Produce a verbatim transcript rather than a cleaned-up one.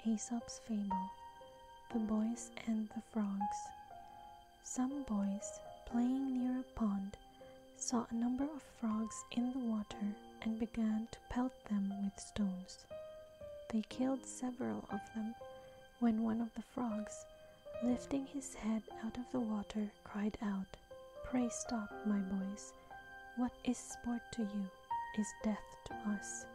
Aesop's Fable, The Boys and the Frogs. Some boys, playing near a pond, saw a number of frogs in the water and began to pelt them with stones. They killed several of them, when one of the frogs, lifting his head out of the water, cried out, "Pray stop, my boys. What is sport to you is death to us."